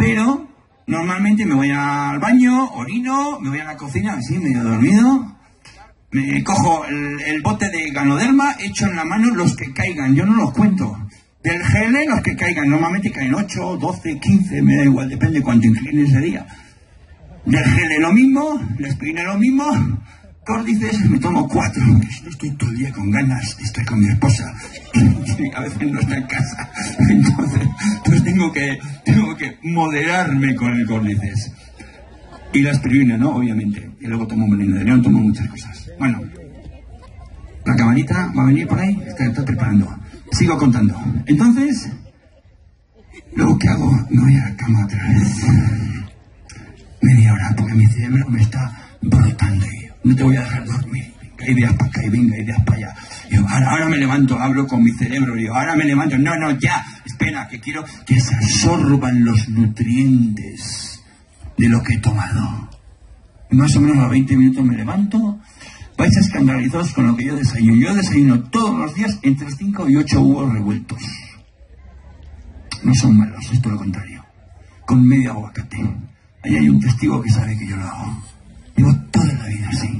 Pero normalmente me voy al baño, orino, me voy a la cocina, así medio dormido, me cojo el bote de Ganoderma, echo en la mano los que caigan, yo no los cuento. Del gel, los que caigan, normalmente caen 8, 12, 15, me da igual, depende cuánto incline ese día. Del gel lo mismo, la aspirina lo mismo, córdices, me tomo 4, porque si no estoy todo el día con ganas, estoy con mi esposa, y a veces no está en casa, entonces pues tengo que moderarme con el córdices. Y la aspirina, ¿no? Obviamente, y luego tomo veneno de león, tomo muchas cosas. Bueno, la camarita va a venir por ahí, está preparando. Sigo contando. Entonces, luego ¿qué hago? Me voy a la cama otra vez. Media hora, porque mi cerebro me está brotando y no te voy a dejar dormir. Venga, ideas para acá y venga, ideas para allá. Y yo, ahora me levanto, hablo con mi cerebro, digo, ahora me levanto. No, ya, espera, que quiero que se absorban los nutrientes de lo que he tomado. Y más o menos a 20 minutos me levanto. Vais escandalizados con lo que yo desayuno. Yo desayuno todos los días entre 5 y 8 huevos revueltos. No son malos, es todo lo contrario. Con medio aguacate. Ahí hay un testigo que sabe que yo lo hago. Llevo toda la vida así.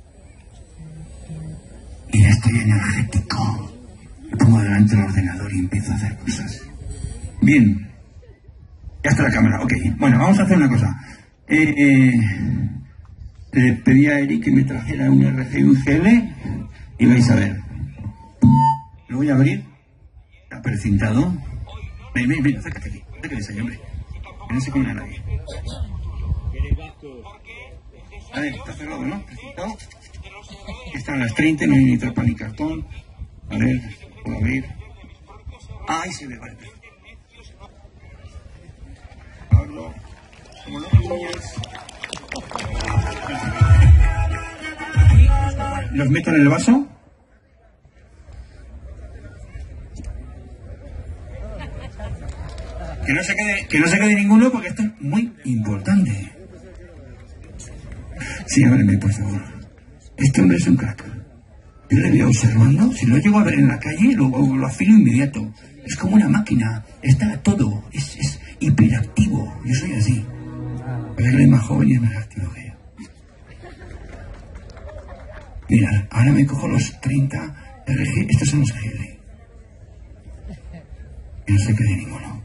Y ya estoy energético. Me pongo delante del ordenador y empiezo a hacer cosas. Bien. Ya está la cámara, ok. Bueno, vamos a hacer una cosa. Le pedí a Eric que me trajera un RG y un GL y vais a ver. Lo voy a abrir. Está precintado. Ven, acércate aquí. Acércate ahí, hombre. Que no se come a nadie. A ver, está cerrado, ¿no? Precintado. Aquí están las 30, no hay ni tapa ni cartón. A ver, puedo abrir. Ah, ahí se ve, vale. Abro. Como los niños. Los meto en el vaso. Que no se quede ninguno porque esto es muy importante. Sí, ábreme, por favor. Este hombre es un crack. Yo le voy observando. Si lo llego a ver en la calle, lo afilo inmediato. Es como una máquina. Está a todo. Es hiperactivo. Yo soy así. Pero él es más joven y es más activo que yo. Mira, ahora me cojo los 30 RG. Estos son los GL. Que no se quede ninguno.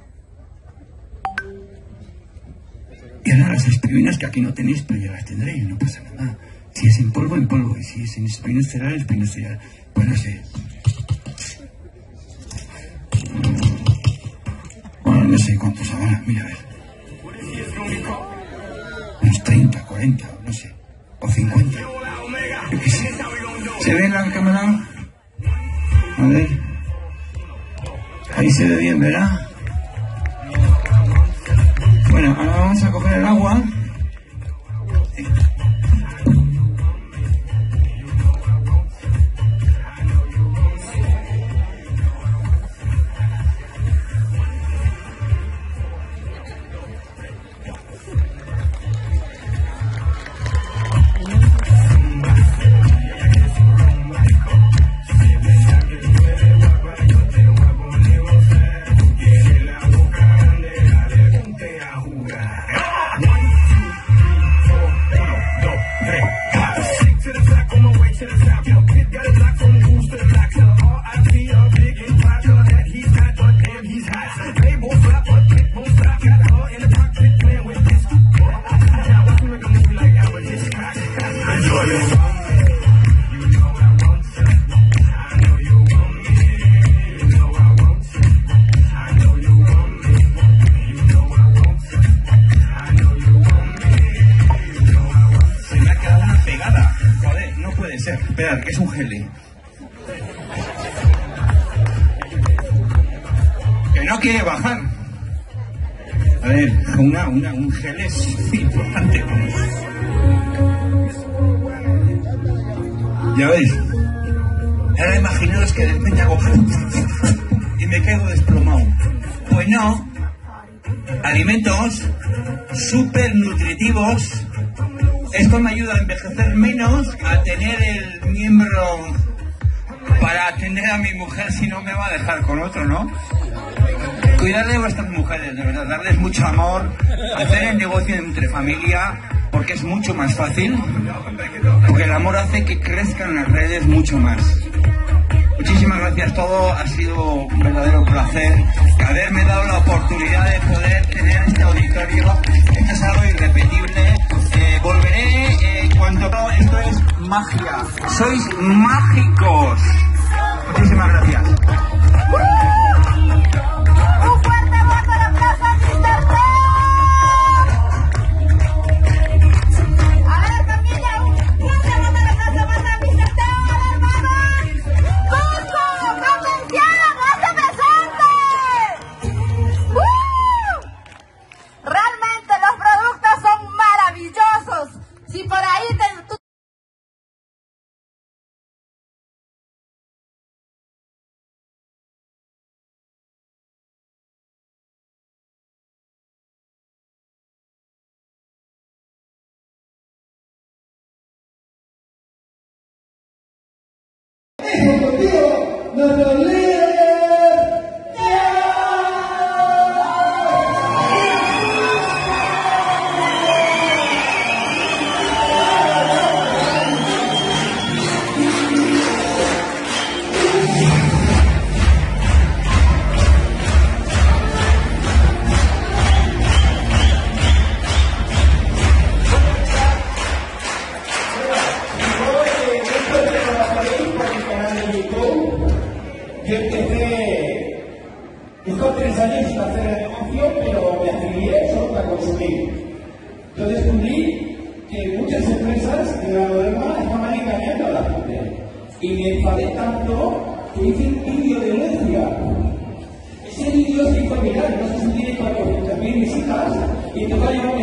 Y ahora las aspirinas que aquí no tenéis, pero ya las tendréis, no pasa nada. Si es en polvo, en polvo. Y si es en aspirinas cereales, aspirinas cereales. Pues no sé. Bueno, no sé cuántos ahora. Mira, a ver. Unos 30, 40, no sé. O 50. Yo qué sé. ¿Se ve en la cámara? A ver. Ahí se ve bien, ¿verdad? Bueno, ahora vamos a coger el agua. Esperad, que es un gel. Que no quiere bajar. A ver, un gel es importante. Ya veis. Ahora imaginaos que de repente hago y me quedo desplomado. Pues no. Alimentos súper nutritivos. Esto me ayuda a envejecer menos, a tener el miembro para atender a mi mujer si no me va a dejar con otro, ¿no? Cuidar de vuestras mujeres, de verdad, darles mucho amor, hacer el negocio entre familia, porque es mucho más fácil, porque el amor hace que crezcan las redes mucho más. Muchísimas gracias, todo ha sido un verdadero placer haberme dado la oportunidad de poder tener este auditorio. Esto es algo irrepetible. Volveré cuando esto es magia. Sois mágicos. Muchísimas gracias. Si por ahí nuestro líder. Yo empecé, estos 3 años sin hacer el negocio, pero me afilié solo para consumir. Yo descubrí que muchas empresas de Ganoderma estaban engañando a la gente. Y me enfadé tanto que hice un vídeo de denuncia. Ese vídeo se hizo viral, no sé si tiene 400.000 visitas, y te va a llevar